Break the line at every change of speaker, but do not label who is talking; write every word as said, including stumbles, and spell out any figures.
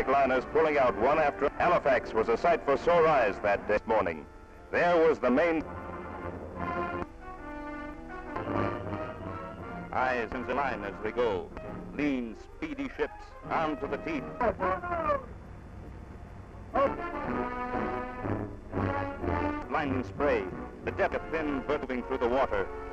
great liners pulling out one after. Halifax was a sight for sore eyes that day morning. There was the main eyes in the line as they go. Lean, speedy ships, armed to the teeth. Blinding spray, the depth of thin moving through the water.